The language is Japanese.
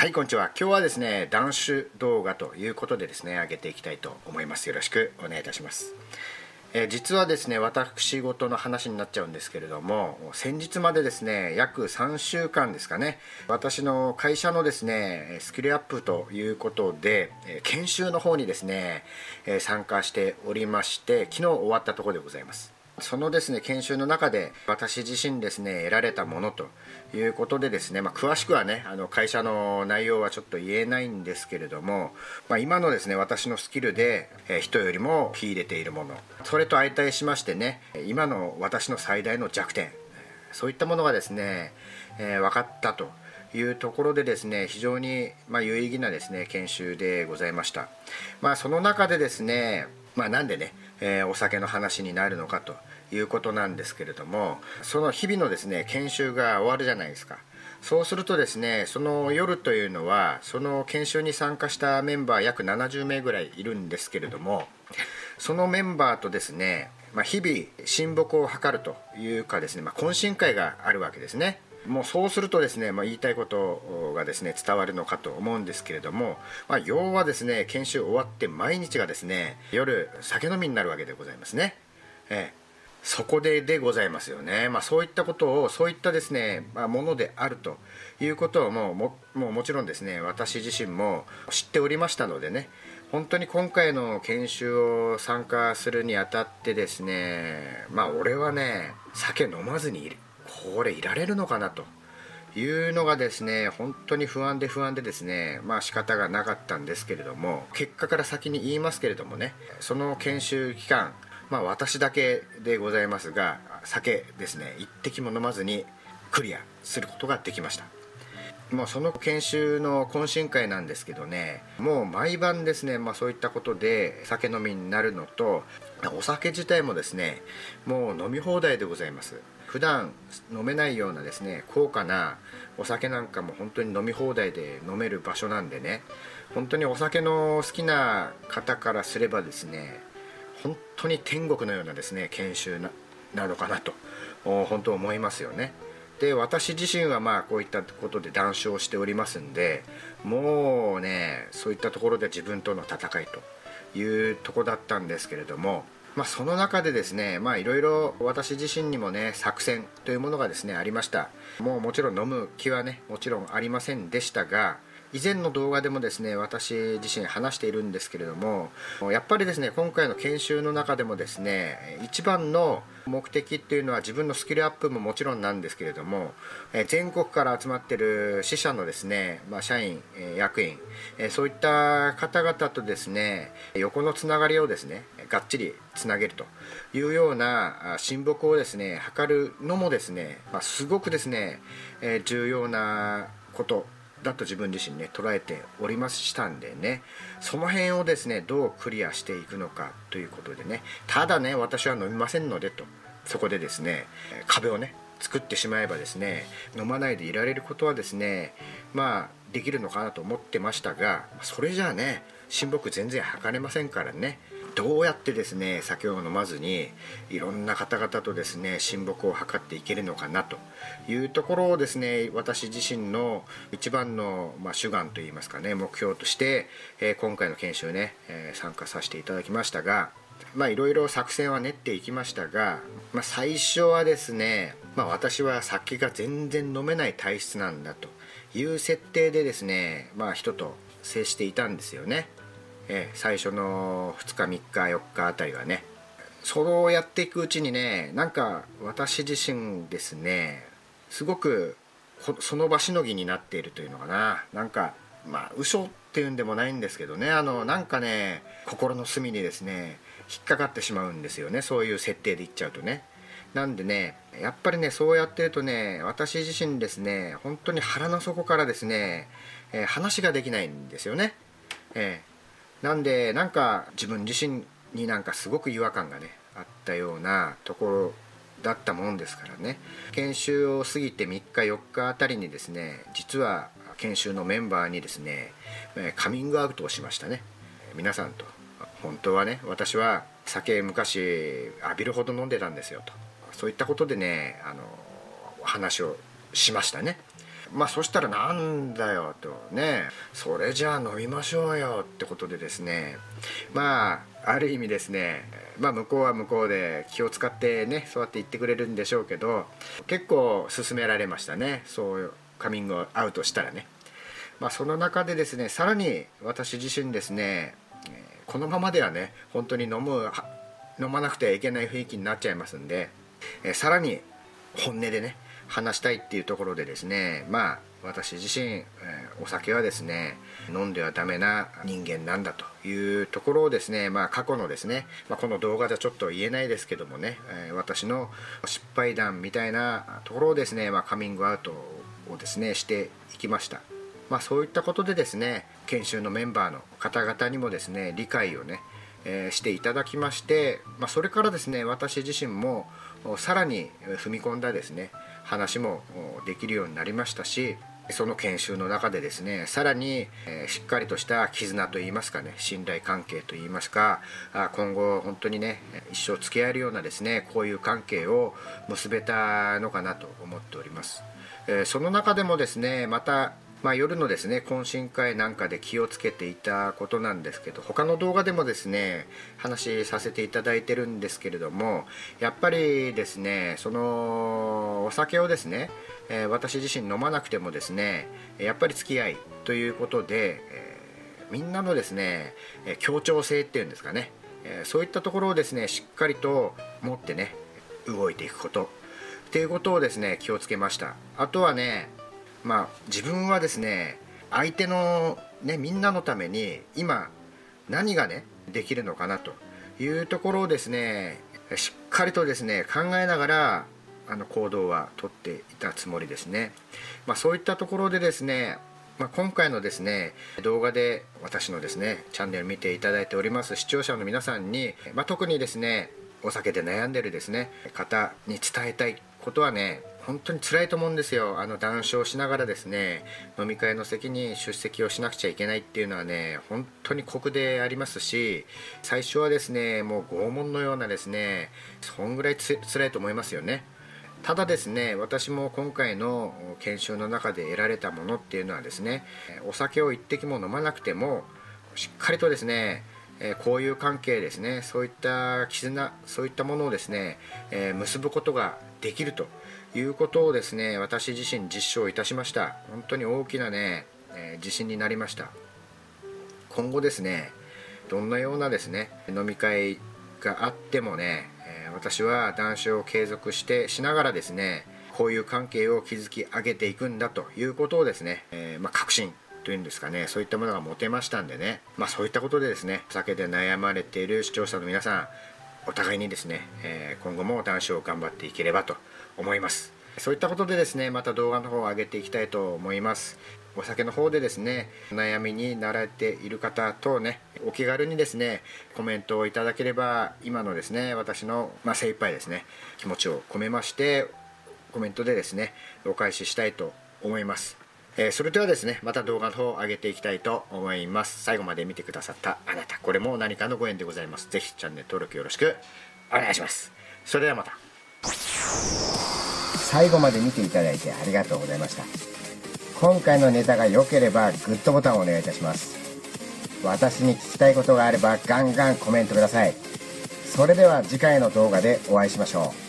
はい、こんにちは。今日はですね、断酒動画ということでですね、上げていきたいと思います。よろしくお願いいたします。実はですね、私事の話になっちゃうんですけれども、先日までですね、約3週間ですかね、私の会社のですね、スキルアップということで、研修の方にですね、参加しておりまして、昨日終わったところでございます。そのですね研修の中で私自身ですね得られたものということでですね、詳しくはね会社の内容はちょっと言えないんですけれども、今のですね私のスキルで人よりも秀でているもの、それと相対しましてね今の私の最大の弱点、そういったものがですね、分かったというところでですね非常に有意義なですね研修でございました。その中でですねなんでね、お酒の話になるのかということなんですけれども、その日々のですね研修が終わるじゃないですか。そうするとですねその夜というのはその研修に参加したメンバー約70名ぐらいいるんですけれども、そのメンバーとですね、日々親睦を図るというかですね、懇親会があるわけですね。もうそうするとですね、言いたいことがですね伝わるのかと思うんですけれども、要はですね研修終わって毎日がですね夜酒飲みになるわけでございますね。そこでございますよね。そういったことをそういったですね、ものであるということをもちろんですね私自身も知っておりましたのでね、本当に今回の研修を参加するにあたってですね、俺はね酒飲まずにいるこれいられるのかなというのがですね本当に不安でですね仕方がなかったんですけれども、結果から先に言いますけれどもね、その研修期間私だけでございますが酒ですね一滴も飲まずにクリアすることができました。もうその研修の懇親会なんですけどね、もう毎晩ですね、そういったことで酒飲みになるのと、お酒自体もですねもう飲み放題でございます。普段飲めないようなですね高価なお酒なんかも本当に飲み放題で飲める場所なんでね、本当にお酒の好きな方からすればですね本当に天国のようなですね研修なのかなと本当思いますよね。で私自身はこういったことで談笑しておりますんで、もうねそういったところで自分との戦いというところだったんですけれども、その中でですねいろいろ私自身にもね作戦というものがですねありました。もちろん飲む気はねもちろんありませんでしたが、以前の動画でもですね私自身話しているんですけれども、やっぱりですね今回の研修の中でもですね一番の目的っていうのは自分のスキルアップももちろんなんですけれども、全国から集まっている支社のですね、社員、役員、そういった方々とですね横のつながりをですねがっちりつなげるというような親睦をですね図るのもですね、すごくですね、重要なことだと自分自身ね捉えておりましたんでね、その辺をですねどうクリアしていくのかということでね、ただね私は飲みませんのでと、そこでですね壁をね作ってしまえばですね飲まないでいられることはですねできるのかなと思ってましたが、それじゃあね親睦全然図れませんからね、どうやってですね酒を飲まずにいろんな方々とですね親睦を図っていけるのかなというところをですね私自身の一番の主眼といいますかね目標として、今回の研修ね、参加させていただきましたが、いろいろ作戦は練っていきましたが、最初はですね、私は酒が全然飲めない体質なんだという設定でですね人と接していたんですよね。最初の2日3日4日あたりはね、そうやっていくうちにねなんか私自身ですねすごくその場しのぎになっているというのかな、なんか嘘っていうんでもないんですけどね、なんかね心の隅にですね引っかかってしまうんですよね、そういう設定でいっちゃうとね。なんでねやっぱりねそうやってるとね私自身ですね本当に腹の底からですね、話ができないんですよね。なんでなんか自分自身になんかすごく違和感がねあったようなところだったもんですからね、研修を過ぎて3日4日あたりにですね実は研修のメンバーにですねカミングアウトをしましたね。皆さんと本当はね私は酒昔浴びるほど飲んでたんですよと、そういったことでね話をしましたね。 そしたらなんだよとね、それじゃあ飲みましょうよってことでですね、ある意味ですね、向こうは向こうで気を使ってね、そうやって言ってくれるんでしょうけど、結構勧められましたね。そうカミングアウトしたらね。その中でですね、さらに私自身ですね、このままではね本当に飲まなくてはいけない雰囲気になっちゃいますんで、さらに本音でね話したいっていうところでですね、私自身、お酒はですね飲んではダメな人間なんだというところをですね、過去のですね、この動画じゃちょっと言えないですけどもね、私の失敗談みたいなところをですね、カミングアウトをですねしていきました。そういったことでですね、研修のメンバーの方々にもですね理解をね、していただきまして、それからですね私自身もさらに踏み込んだですね話もできるようになりましたし、その研修の中でですねさらにしっかりとした絆といいますかね、信頼関係といいますか、今後本当にね一生付き合えるようなですねこういう関係を結べたのかなと思っております。その中でもですねまた夜のですね懇親会なんかで気をつけていたことなんですけど、他の動画でもですね話させていただいてるんですけれども、やっぱりですねそのお酒をですね、私自身飲まなくてもですねやっぱり付き合いということで、みんなのですね協調性っていうんですかね、そういったところをですねしっかりと持ってね動いていくことっていうことをですね気をつけました。あとはね、自分はですね相手のねみんなのために今何がねできるのかなというところをですねしっかりとですね考えながら行動はとっていたつもりですね。そういったところでですね、今回のですね動画で私のですねチャンネル見ていただいております視聴者の皆さんに、特にですねお酒で悩んでるですね方に伝えたいことはね、本当に辛いと思うんですよ。談笑しながらですね飲み会の席に出席をしなくちゃいけないっていうのはね本当に酷でありますし、最初はですねもう拷問のようなですねそんぐらい辛いと思いますよね。ただですね私も今回の研修の中で得られたものっていうのはですね、お酒を一滴も飲まなくてもしっかりとですね交友関係ですね、そういった絆、そういったものをですね、結ぶことができるということをですね私自身実証いたしました。本当に大きなね、自信になりました。今後ですねどんなようなですね飲み会があってもね、私は談笑を継続しながらですねこういう関係を築き上げていくんだということをですね、確信というんですかね、そういったものが持てましたんでね、そういったことでですねお酒で悩まれている視聴者の皆さん、お互いにですね、今後も談笑を頑張っていければと思います。そういったことでですねまた動画の方を上げていきたいと思います。お酒の方でですね悩みになられている方とねお気軽にですねコメントをいただければ、今のですね私の精一杯ですね気持ちを込めましてコメントでですねお返ししたいと思います。それではですねまた動画の方を上げていきたいと思います。最後まで見てくださったあなた、これも何かのご縁でございます。ぜひチャンネル登録よろしくお願いします。それではまた。 最後まで見ていただいてありがとうございました。今回のネタが良ければグッドボタンをお願いいたします。私に聞きたいことがあればガンガンコメントください。それでは次回の動画でお会いしましょう。